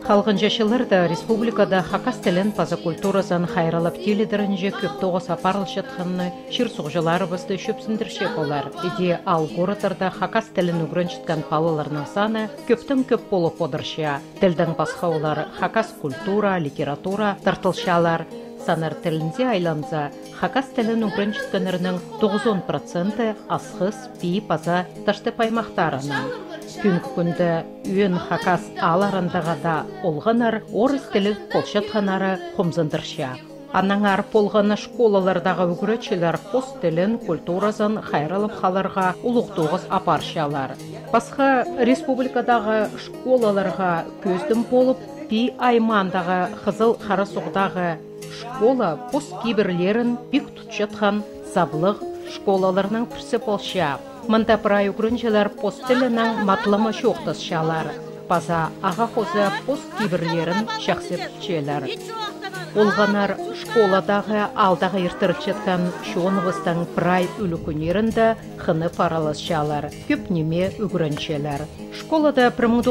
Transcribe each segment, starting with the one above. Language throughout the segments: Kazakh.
Халқын жашыларда республикада хакас тілін паза культуразан хайралап теледірінже көп тоғыз апарыл жатқанны шыр сұғжыларыбызды шөпсіндірше болар. Иде ал городарда хакас тілін үгірін жытқан палыларының саны көптің көп болып одырша. Тілдің басқа олар хакас культура, литература, тартылшалар. Санар тілінде айланза, хакас тілін үгірін жытканырының 90% асқыз, пи, паза, ташты паймақтарының. Күнгі күнді үйін хакас аларындағада олғанар орыс тілі қолшатқанары қомзындырша. Анаңар полғаны школалардағы үгіретшілер қос тілін культуразан хайралып қаларға ұлықтоғыз апаршалар. Басқа республикадағы школаларға көздің болып, пи аймандағы қызыл қарасуғдағы школа пос кейбірлерін бек тұтшатқан саблық школаларының бірсі болша. Мында прай үгірінжелер пост тілінің матлымы шоқтысшалар. Паза аға қозы пост кейбірлерін шақсып түтшелер. Олғанар школадағы алдағы ертіріп жеткен шуынығыстың прай үлікөнерінде қыны паралысшалар. Көп неме үгіріншелер. Школада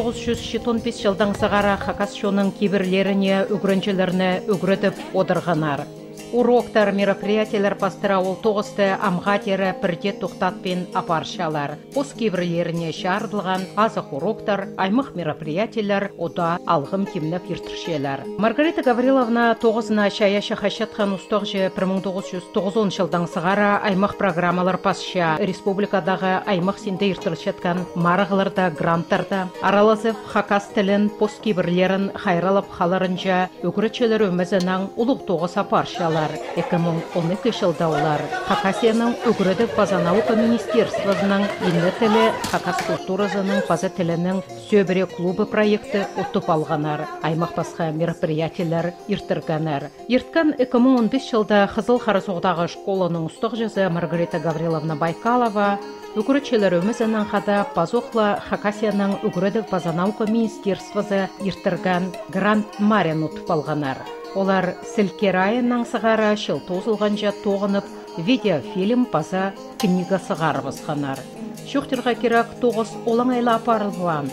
1975 жылдан сағара хакас шоның кейбірлеріне үгіріншелеріне үгіретіп одырғанар. Уроктар, мероприятиялар пастыра ол тоғысты амғатері бірде тоқтатпен апаршалар. Пос кейбірлеріне шардылған азық уроктар, аймық мероприятиялар ода алғым кемніп ертіршелер. Маргарита Гавриловна тоғызына шаяшы хашатқан ұстықжы 1990 жылдан сығара аймық программалар пасша республикадағы аймық сенде ертіршеткен марығыларда, гранттарда аралазып хакас тілін пос кейбірлерін хайралып қаларынша үгіретшелер өмізінің ұлық тоғыз апаршалар. 2012 жылда олар Хакасияның үгіреді база наука министерствосының инні тілі хакас культуразының база тілінің сөбіре клубы проекты ұттып алғанар. Аймақ басқа мероприятиялар ертіргенер. Ерткен 2015 жылда Қызыл Қарасуғдағы школаның ұстық жазы Маргарита Гавриловна Байкалова үгіретшелер өмізінің қада пазоқла Хакасияның үгіреді база наука министерствосы ертірген Гранд Марин ұттып алғанар. Олар Сілкер айының сығара шыл тозылғанжа тоғынып, видеофильм паза книга сығарып асқанар. Шуқтырға керек тоғыз олың айла апарылған,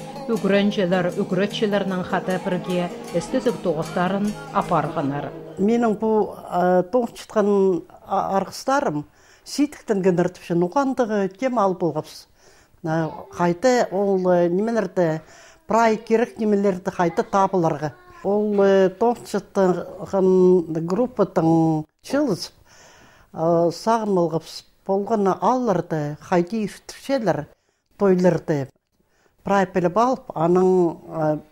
үгіретшілерінің қада бірге істізік тоғыздарын апарғанар. Менің бұл тоғыз шытқан арғыстарым сейтіктен генертіпшін ұқандығы кем ал болғапс. Қайты ол немелерді, прай керек немелерді қайты табыларға. Ол тоғышыттың группатын чылыз сағын олғапс болғаны алларды қайты ешітішелер тойларды прайпелі балып, аның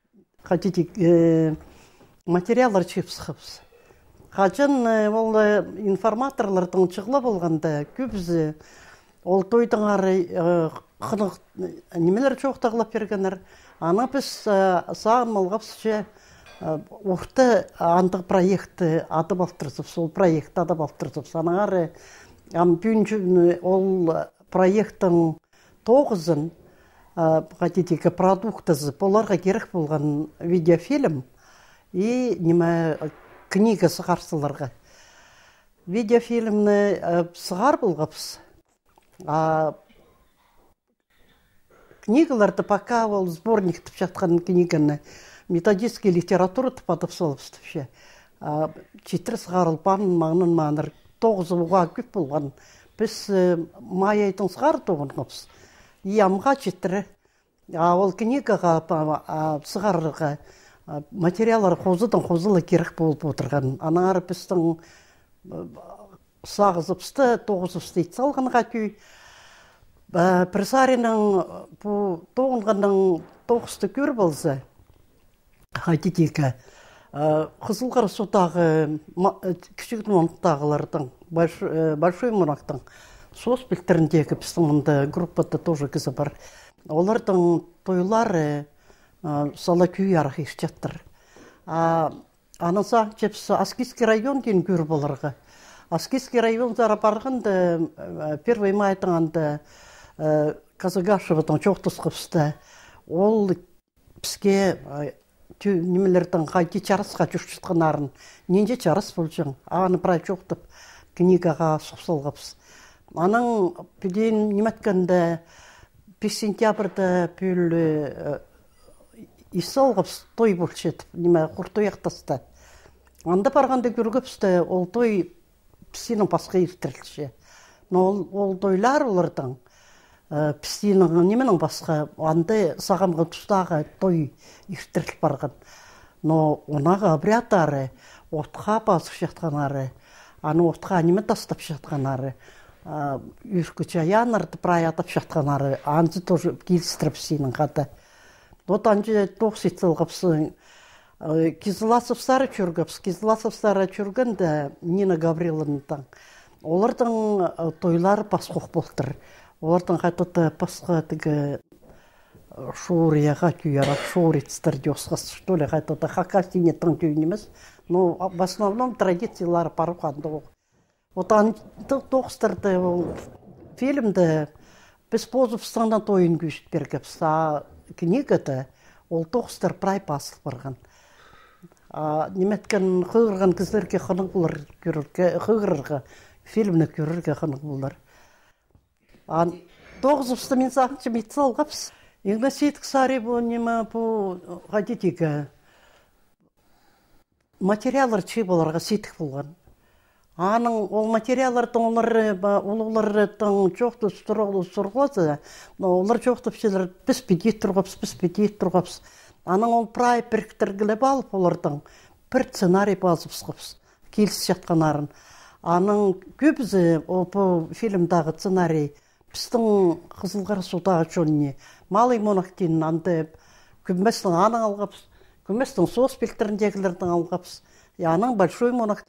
материалар чепсіқіпс. Қажын ол информаторлардың чығылы болғанда көбізі ол тойдың ары қынық немелер жоқтағылап бергенер. Ана біз сағын олғапсы орта андық проекты адып алттырсып, сол проекті адып алттырсып. Санағары бүгін ол проекттің тоғызын қатетекі продуктызы оларға керек болған видеофильм и неме книга сығарсыларға. Видеофильмні сығар болғапсы. Книгаларды пока ол сборник тіп жатқан книганы методистский литература тіп адып солыпсты. Четір сығарылпан маңын маңыр 9 ұға көп болған. Біз май айтын сығар тоғын қапсы. Ямға четірі. Ол книгаға сығарға материалар қозыдан қозылы керек болып отырған. Анағары біздің сағызыпсты, тоғызыпсты ет салғанға күй. Пресарінің тоғынғанның тоғысты көр болса, қайтетекі Қызыл Қарасудағы кішік мұнақтағылардың, большой мұнақтың сос білтіріндегі біздің мұнда группада тоже кізі бар. Олардың тойлары сала күй арақ ештеттір. Анаса жепсі Аскиский район дейін көр боларға. Аскиский райондары барғанда 1 майдыңында Казагашеватың жоқтысқыпсты. Ол бізге немелердің қайты чарысқа жүршітқанарын. Ненде чарыс бұл жың. Ағаны бірай жоқтып книгаға сұқсалғапсы. Аның биден неметкенде 5 сентябрда пүл исалғапс той болчет, неме құртояқтасты. Анда барғанда көргөпсті, ол той пісінің басқа ертірілші. Но ол тойлар олардың пісінің неменің басқа, анда сағамға тұстағы той ертіріл барған. Но онаға обрядары, отқа басып жатқанары, аны отқа неме тастап жатқанары, үркіч аянарды праятап жатқанары, анжы тоже келістіріп сенің қады. Вот анжы тоқсетілғапсын, Кизласовсары чүргіпс, Кизласовсары чүргінді Нина Гавриловнан. Олардың тойлары басқоқ болдыр. Олардың қайтыды басқа тігі шуырияға күйерап, шуырецтер десқас, что ли, қайтыды хакасинеттің түйінеміз. Но в основном традициялары паруқанды ол. Вот тоқстырды фильмді біз позывстандан тойын күйшіт бергіпс, а книгады ол тоқстыр прай басыл барған. Неметкен қығырған кіздерге қының бұлар қығырға, фильмні көрірге қының бұлар. Тоғызыпсты мен сақыншы метсал қапс. Еңді сейтік сары бұл неме бұл ғадетегі материалар чей боларға сейтік болған. Аның ол материалардың олардың жоқты сұрғызы, олар жоқты пішелер біз бедет тұрғапс. Аның ол прай біріктіргілі балып олардың бір сценарий базып сықпс, келіс жатқанарын. Аның көбізі ол бұл фильмдағы сценарий біздің Қызылғар судағы жөніне малый монақтен анды көместің аның алғапс, көместің соғыс белгілердің алғапс, аның большой монақтен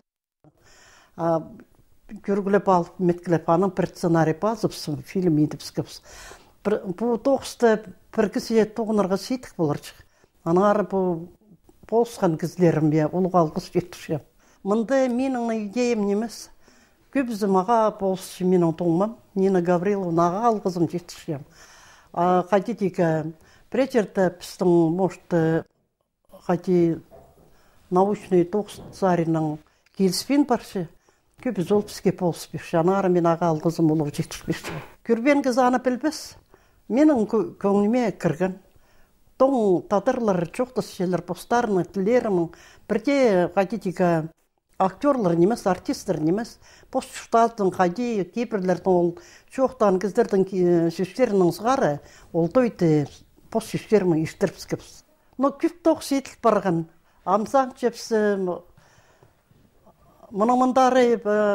көргіліп алып, меткіліп, аның бір сценарий базыпсын, фильм едіп скіпс. Бұл тоғысты бір кісі тоғынарға сейтік болар шық. Анары бұл болсқан кізлерім бе, ұлға алғыс жетішем. Мұнда менің идеям немес. Көбізі маға болсы менің тоңмам. Нина Гавриловна аға алғызым жетішем. Қадетегі претерді пістің мошты қаде научный тоғыс царының келіспен баршы. Көбіз ол бізге болсы беші. Анары мен аға алғызым ұлығы жетішпеші. Көрбен кіз аны білбес. Менің көңіме кірген. Тоң тадырлар жоқтас желер постарының тілерінің бірде қадетегі актерлар немес, артистер немес, постштатын қади кейбірлердің ол жоқтан кіздердің шештерінің сығары, ол тойды постшештерінің ештіріп скіпс. Но күп тоқ сейтіліп барған, амсаң жепсі, мұнымындары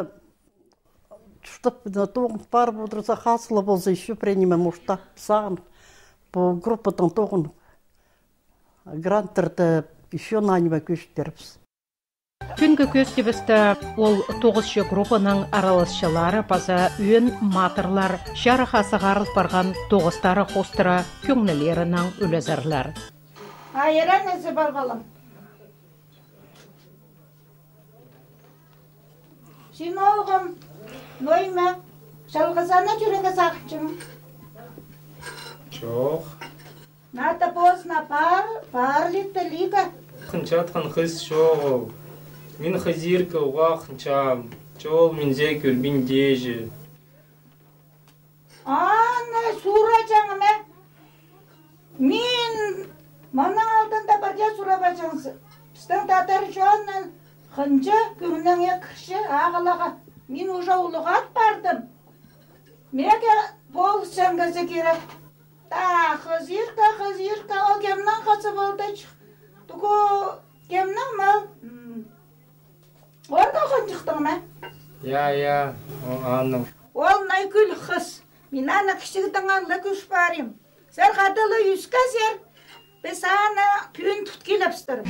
жұштып тоғын бар бұдырса қасылы болса еще пренеме мұштап сағын бұл группадан тоғын гранттарды еще наніме көштеріпс. Түнгі көстебісті ол 9-шы группаның араласшылары база үйін матырлар, шарыхасы ғарылып барған тоғыстары қостыра көңілерінің өлезірлер. Айыран әзі бар балам. Сен оғым, нойма, жалғызаны жүрегі сақыншым. Жоқ. Ната поздно пар литті лига. Қынчатқан қыз жоқ. Мен хазирка уға қынчам. Жол мензе көрбін дежі. Ана, сура жаңыма. Мен мұның алдында бірде сура бачаңсы. Біздің татар жоғынан қынчы көмінің екірші ағылаға. Мен ұжа ұлығат бардым. Меге болыс жаңғызы керек. Та, хазирка, о кемнің қасы болды чық. Тұғы кемнің мал? Орда қынчықтың ма? Я, аным. Ол найкүл қыз. Мен ана кішігідің алла күш барым. Сәр қадылы үскі зер. Біз ана күйін тұт келіпстір.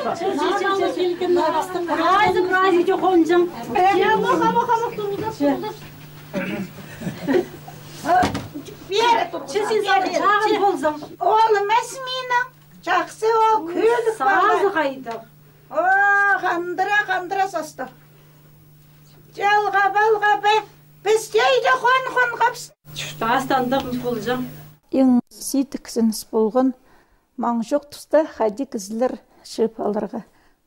Oğlum esmine. Жақсы ол көлік Сазы қайда. Қандыра састы. Жалға балға бе. Біз жейді хон қапсын. Астандық болжам. Ең ситіксініз болған маң жоқ тұста қайды кізілер шөп алырға.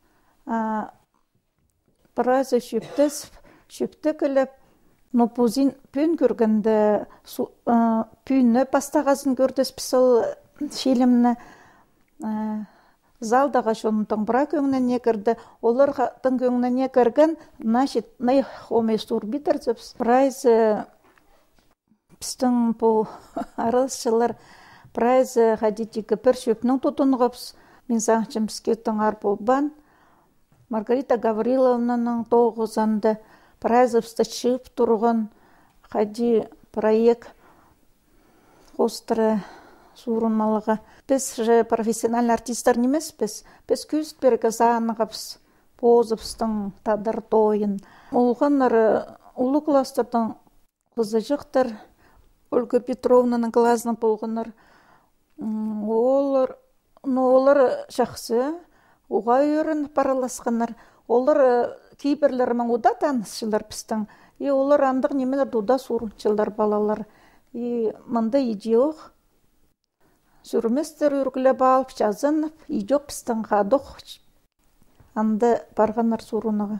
Біразы шөпті кіліп, нопузин пүйін көргенді, пүйіні пастағасын көрдіс пісіл шелімні залдаға шонытың бұра көңіне кірді. Олардың көңіне кірген, нашет най хоме сур битер зөпс. Біразы пістің бұл арылшылар біразы қадетігі бір шөпнің тұтынғапс. Мен саңчым піскеттің ар болбан. Маргарита Гавриловнаның тоғызанды біразы пісті шып тұрған қади проект қостыры сурынмалыға. Біз же профессиональный артисттар немес, біз күст бергі заңығапс, позыпстың тадар тойын. Олғанлар ұлы кластырдың қызы жықтыр, Ольга Петровнаның классына болғанлар. Олар жақсы, оға өрін параласқанлар. Олар кейбірлерімен ода танысшылар пістің. Олар андық немелер дуда сурыншылар балалар. Мында идеоқ. Сүрместер үргілі балып жазынып, идеоқ пістің қадық. Анды барғанар сурынаға.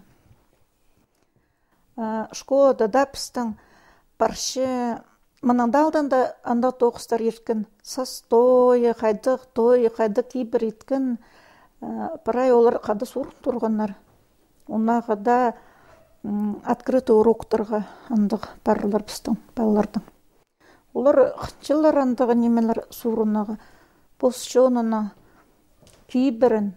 Школада да пістің баршы Мынандалдан да анда тоғыстар еркін. Сас тойы, қайды кейбір еткін. Бірай олар қады сұрын тұрғанар. Онаға да открытый уроктарға андық барлар біздің балалардың. Олар қынчылар андығы немелер сұрынаға. Посшонына кейбірін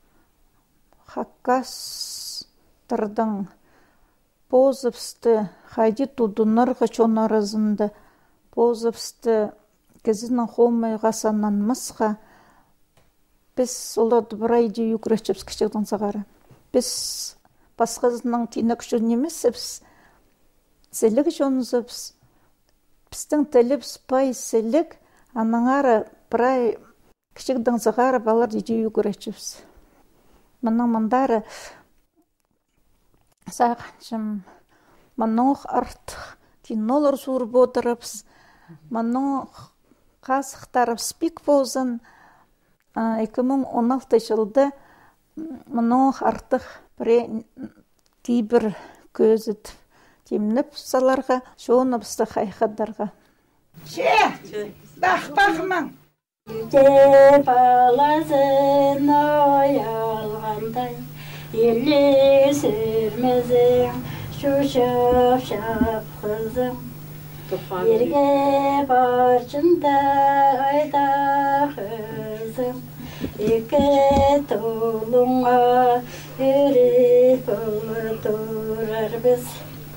хаккастырдың позыпсты қайды тудынырға чонарызынды позыпсты кезінің хомай ғасаннан мысқа. Біз оларды бір айде юкіречіпс кішектің сағары. Біз басқазының тинік жөн емесіпс, селік жонызыпс, біздің тіліпс пай селік, анаңары бір ай кішектің сағары балар дейде юкіречіпс. Мұның мұндары сағаншым, мұның артық кинолар суыр бодырыпс, мұның қасықтарып спик болсын. 2016 жылды мұның артық кейбір көзіт темініп саларға, шоғынып сты қайқадарға. Бақ-бақмаң. Үйде баласын оялғандай, елі сүрмезің, шушып-шап қызың. Ерге баршында айда қызым, екі толыңа үріп тұрар біз.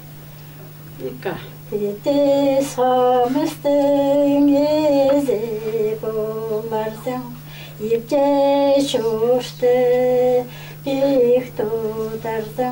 Беті самыстың езі боларсың, епте шошты бек тұтарсың.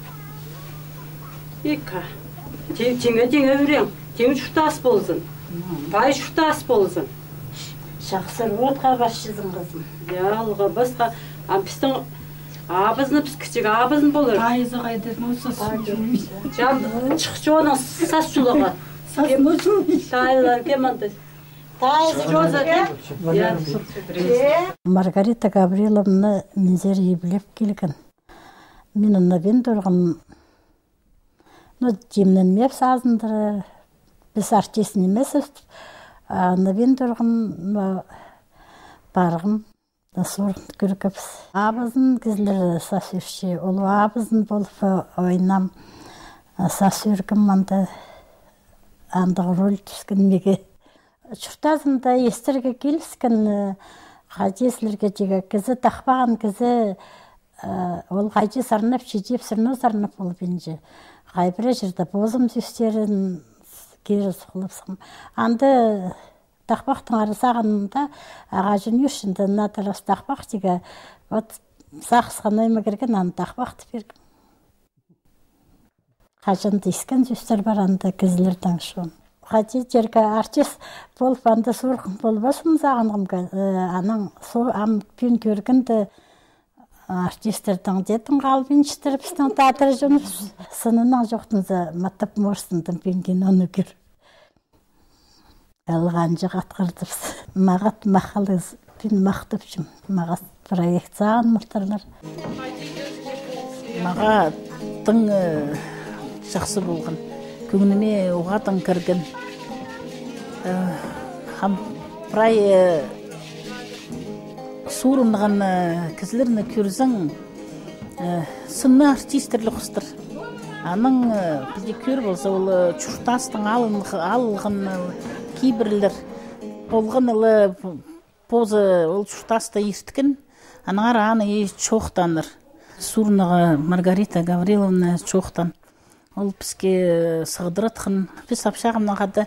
Теңе өрен. Теңі жұқтас болсын, бай жұқтас болсын. Шақсыр отқа басшызың қызым. Алға басқа, біздің абызны, біз кішік абызын болыр. Тайызы қайды, мұсыз Шықшы оның сас жұлығы. Тайлар кеманды. Маргарита Гавриловна мензер еблеп келген. Мен ұнабен тұрғын, демнен меп сазындыры, біз артисін емесіз, ұнабен тұрғын барғын, сұрғын көркіпс. Абызын кізлер сасүрші, олу абызын болып ойнам сасүргім манда андығы рөл түскен меге. Чұртазында естерге келіскен қадесілерге жеге кізі тақпаған кізі ол қайчы сарнап, шедеп сырны сарнап болып енже. Қайбірі жерді бозым түстерін кері сұқылыпсың. Анды тақпақтың арысағанында аға жүн үшінді натарас тақпақ деге сақсқанай мәгерген антақ вақты бергім. Қажын дейскен жүстер бар анда кізілер таңшуын. Қати жерге артист болып анда сұрқын болбасын зағынғым. Аның ам пен көргінді артистердің детін қалбинчтер біздің театр жөніп сынының жоқтыңызы маттап морсындың пенген оны көр. Әлған жық атқардырыз. Мағат мақалыз пен мақтып жым. Мағат проект заған мұқтарлар. Маға тың жақсы болған. Көңініме оғатың кірген. Хам прай Сурынған кізілеріні көрзің сынны артистерлі құстыр. Аның бізде көр болса, ол чұртастың алылған кейбірлер болған позы ол чұртасты естікен. Аныңар аны чоқтаныр. Сурыныға Маргарита Гавриловна чоқтан. Ол бізге сығдыратқын. Біз апшағымна қады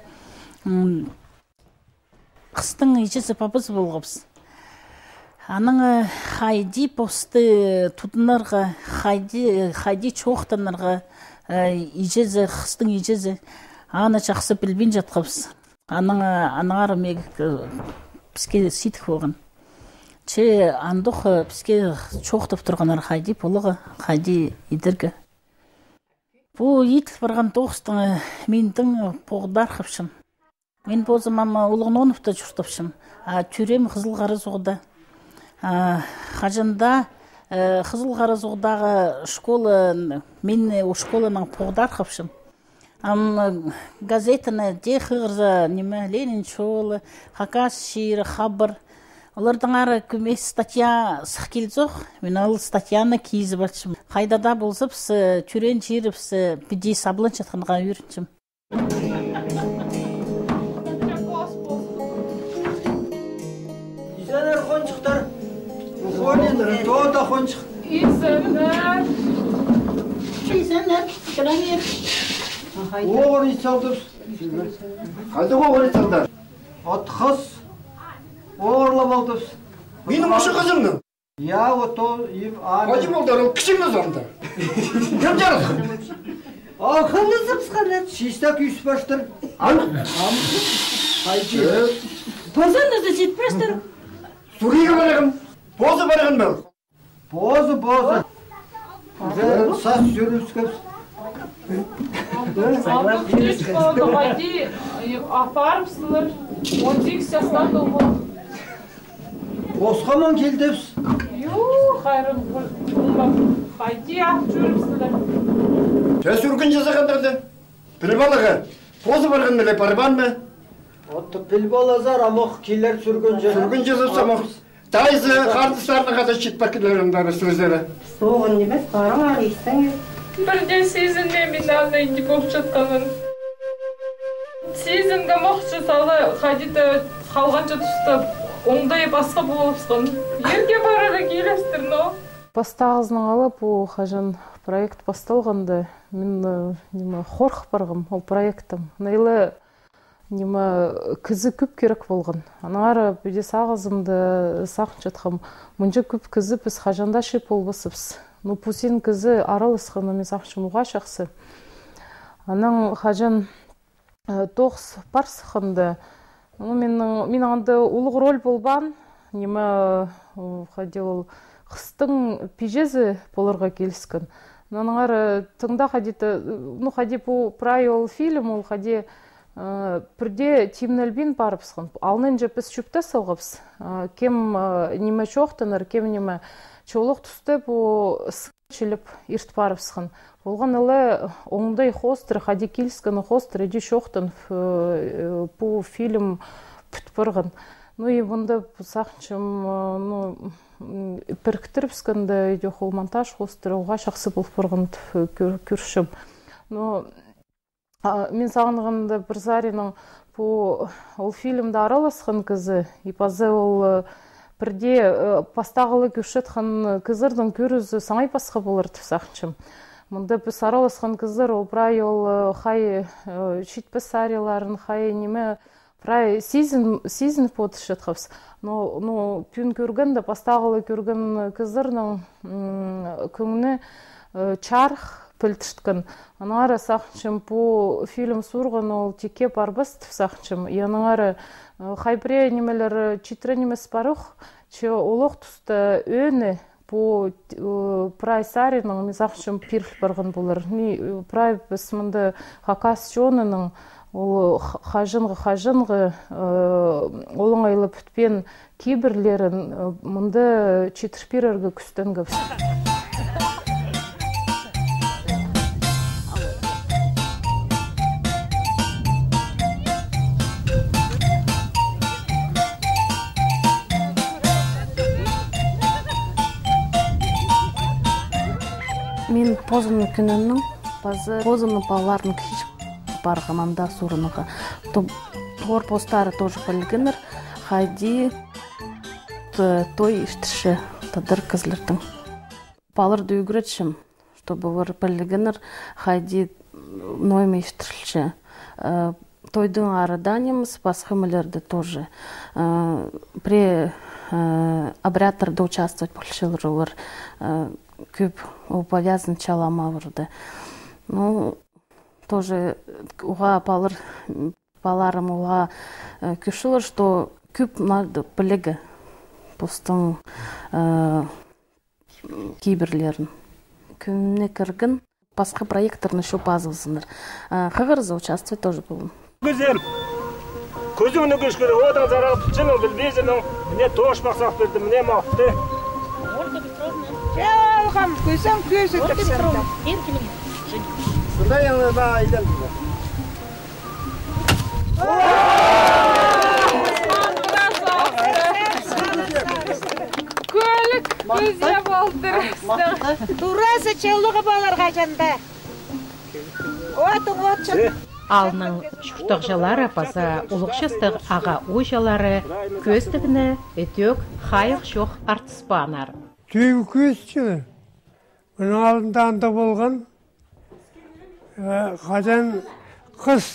қыстың ежесі папыз болғапыз. Аның хайди посты тұтынарға, хайди чоқтанарға ежезі, қыстың ежезі аны жақсы білбен жатқапыз. Аныңар мег бізге сетік болған. Че андық бізге чоқтып тұрғанар хайди полығы, хайди едіргі. Бұл етіл барған тоғыстың мендің поғдар қапшым. Мен бозы мама ұлығын оныпты жүртіпшім. Түрем қызыл қарыз оғда. Қажында қызыл қарыз оғдағы школа, мен о школаның поғдар қапшым. Газетіні де қығырза, Ленин шолы, Хакас шиыры, хабар. Олардың ары көмес статья сық келдзоқ, мен ол статьяны кейзі бәтшім. Қайдада болсыпс, түрен жеріпс, бідей саблын жатқанға үйрінчім. Изенер қончықтар, ұқонендір, тоғда қончық. Изенер. Изенер, гранер. Оғыр итсалдырс. Қайда оғыр итсалдар? Атқыз. Оғырлап алдырс. Менің ошы қызымның? Я, вот ол... Қайда молдар, ол кішіңіз онда. Кім жарысың? Ақылызып сқанат. Шистак үйсіпаштыр. Қайды? Позанызы жетпештір. Сурыға барығым. Позы барығын бұл. Позы. Сас жүріскөпс. Үш балады қайди апарыпсылыр. 18 жастан долғы. Осқаман келдепс. Қайрым қайди ақ жүріпсілер. Тәс үргін жазағандарды. Бір балығы. Позы барығын мүлі парбан мә? Отты піл балазар, амық келер сүргін жазып. Сүргін жазып самық. Тайзы қардыстарына қада шет бақыларындары сөздері. Соғын немес, қарың арыстың. Бірде сезінме мен андай не болып жатқанын. Сезінгі мақшы салы қадиді қалғанша тұста оңдай басқа болыпсқан. Ерге барары келестір, но? Бастағызның алып, ол қажан проект басталғанды, мен қорқып барғым, ол проекттім. Найлы кізі көп керек болған. Анағары бөде сағызымды сақын жатқам, мұнжа көп кізі біз қажанда шеп болбасыпс. Ну, пусин кізі аралысқаны мен сақшым ұға шақсы. Аның қажан тоғыз парсықынды. Мен аңды ұлық роль болбан, қыстың пежезі болырға келіскен. Наңары тыңда қади бұл прай ол фильм, ол қади бірде тимнелбин барыпсқан. Алнын жепіс шүпті сылғыпс. Кем неме чоқтыныр, кем неме чолық түсті бұл сықчылып ирт барыпсқан. Болған әлі оңдай хостыр, қади келіскен хостыр, еде шоқтын бұл фильм бүтпіргін. Ну и бұнда сақчым біріктіріпскінді еде қол монтаж хостыр, оға шақсы бұл бұрғын көршім. Мен сағынғанда бір зарының ол фильмді араласқан кізі, ипазы ол бірде пастағылы көршетқан кізірдің көрізі саңай пасқа болырды сақчым. Мұнда біз араласқан кізір, ол бірай ол қай шетпіс ариларын, қай неме прай сезін потыш жатқапс. Но пүн көрген да пастағылы көрген кыздырның көңіні чарх пілтішткен. Анары сақшым по фильм сурған ол теке парбыст сақшым. Яныңары хайпре немелер читры немес парух, че олық тұста өні по прайсарының мезақшым пирл барған болар. Ни прай бісімінді хакас жонының ол хажынғы олыңайлы пүтпен кейбірлерін мұнды читрпирергі күстен көпсі. Мен позыны күнінің, позыны балалардың кішік барғамамда сұрыныға. Тор постары тоже білгінір, хайди той іштіші тадыр кізлердің. Балырды үгіретшім, чтобы вар білгінір, хайди нойме іштішілші. Тойдың арыданеміз, басқымылерді тоже. При обрядтарда участвовать болшылыр көп повязан чалама вырды. Ну, тоже уға баларым уға күшілір, что көп надо білігі бұстың кейбірлерін. Күніне кіргін, басқа проекторны шоп азылсыныр. Қығырызы участвовать тоже болын. Güzel. Көзіңі көшкері, одан зарағып, жының білбезінің, міне тош мақсақ берді, міне мақтı. Алғам, көзің көзі тұрсында. Сында еңізді айдан тұзы. Көлік көзе болдыр. Турасы челуғы балар қажанда. Отың отчын. Алның шүртіғжалары апаза ұлықшыстық аға ойжалары көстігіні өтек қайық шоқ артыспанар. Түйгі көстігі. Бұның алдында анда болған қажан қыз.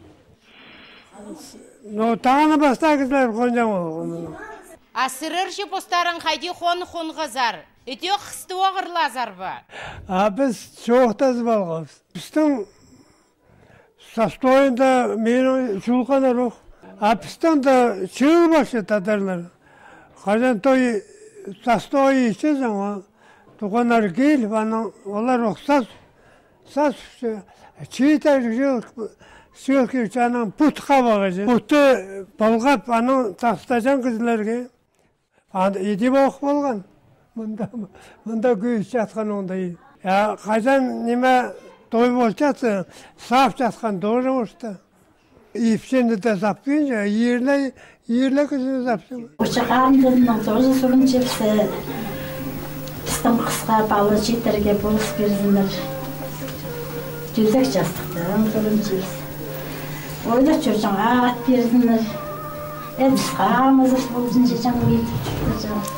Тағаны бастағызлар қонжан болған. Асырыр же постарын қайди хон ғазар. Өтек қысты оғырлазар ба? Біз соқтаз болғыз. Біздің Састойында менің шулқаны рух. Апыстан да чығы башы татарлар. Қажан той састойы ішесің ол. Туғанар келіп, олар рұқсас. Сас чийтар сүйелкі жаның пұтқа бағажы. Пұтты болғап, тастажан кізлерге. Еде боқ болған. Мұнда көйіс жатқан ондай. Қажан неме той болчасы, сап жатқан дұры болшты. Ипсенді де заппен жа, ерлі күзі заппен. Ұшықарымдың тоже сұрын жепсі, біздің қысқа балы жетерге болыс берзіндір. Жүзек жастықты, сұрын жепсі. Ойлы жүржің ағат берзіндір. Біз қағамызы болсын жечен өйтіп жүрді.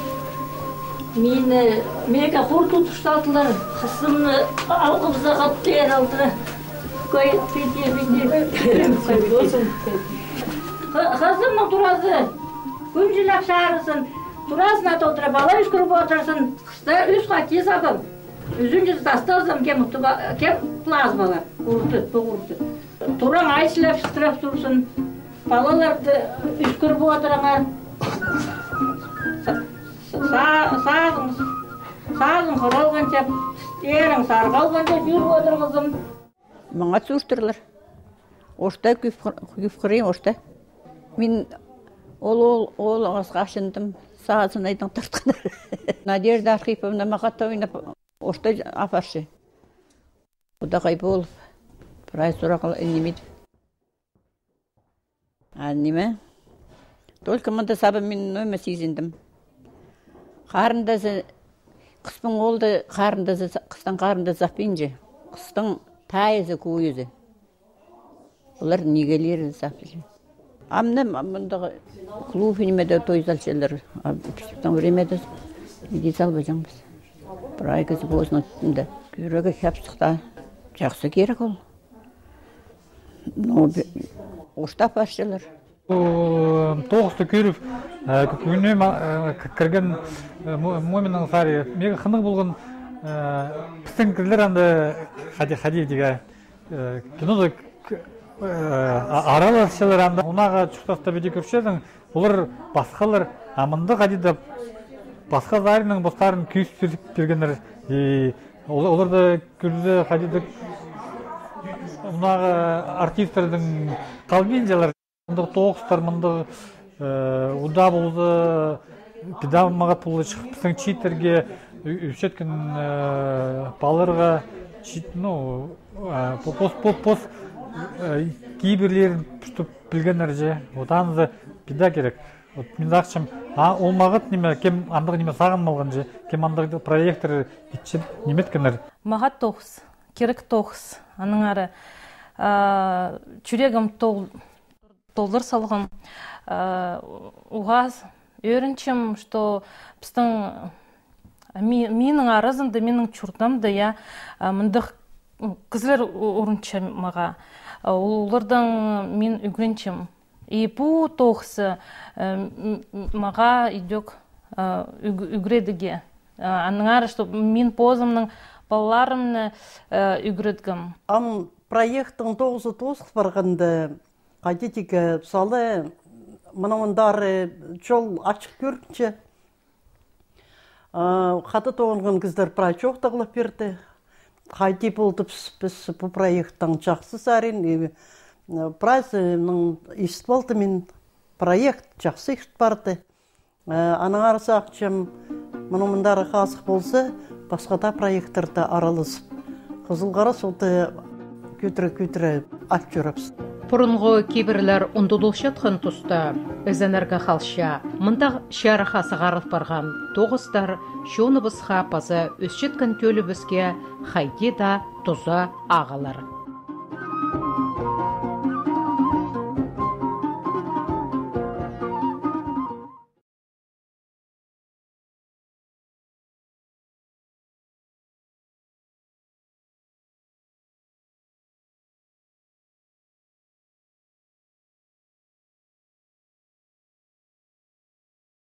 Мега хур tutuştadılar. Kısımını algımıza kattı yer aldı. Koyup Kızımın turazı. Güncülük çağırırsın. Turazına oturup bala üç grup oturursun. Kısta üç katı sakın. Üzüncüsü tastasım kem plazmalar. Kurtu. Turan ayçılap şıtırap dursun. Balalar üç grup oturanlar. Sağın қыралғанша, ерің сарғалғанша жүріп отыр қызым. Маңа түсіртірлер. Ошта күпқырейін, ошта. Мен ол ағасқа ашындым, сағасын айдың тартқанар. Надежда Архиповна мағатта ойнап, ошта апаршы. Ода қай болып, прай сұрақыл үнемеді. Неме? Только мұнда сабы мен нөмі сезіндім. Қарындазы, қыспың олды қарындазы, қыстың қарындазы заппенже. Қыстың тайызы көйізі. Олар негелері заппенже. Амны мұндағы клубынемеді той залшелер. Піштің времеді иде салбы жаңбыз. Бір ай кізі бозын өттімді. Көрегі кәпсіқта жақсы керек ол. Оштап ашшылар. Тоғысты көріп, күніне кірген моминның сары, мега қынық болған пістің кірлер анды қади деге киноды араласшылар анды онаға чүктаста беде көршедің, олар басқалар амынды қадиді басқа зарының бостарын күйіс бергендер, оларды көрді қадиді онаға артистердің қалбен жалар. Мұндық тоғыстар, мұндық ұда болды, педал мағат болды, шығып біздің читерге, үшеткен балырға, пос кейбірлерін пүштіп білгендер же, отанызы педа керек. Мен ақшым, ол мағыт неме, кем андығы неме сағын малған же, кем андығы проекторы етшіп неметкенер. Мағат тоғыз, керек тоғыз, аның ары, жүрегім толдыр салғым. Уғаз өрінчім, что біздің менің арызымды, менің чурдамды, мұндық кізлер орынчым маға. Олардан мен үгірінчім. И бұл тоғысы маға идек үгіредіге. Аныңары, что мен позымның балаларымны үгіредгім. Ам проекттың тоғызы тоғыз барғанды қадетігі салы мұныңдары жол ашық көрінше. Қаты тоғынған кіздер прачоқ тағылап берді. Қайди болды біз бұл проекттің жақсы сәрін. Прайзының ешті болды мен проект жақсы ешті барды. Аның арысы ақчым мұныңдары қасық болса, басқада проекттарды аралысып. Қызылғара солды көтірі ат жүріпсі. Пұрынғы кейбірлер ұндылушетқын тұста, өзенерге қалша, мұндақ шарыға сағарып барған тоғыстар, шоны бізға пазы өсшеткен төлі бізге қайде да тұза ағалар.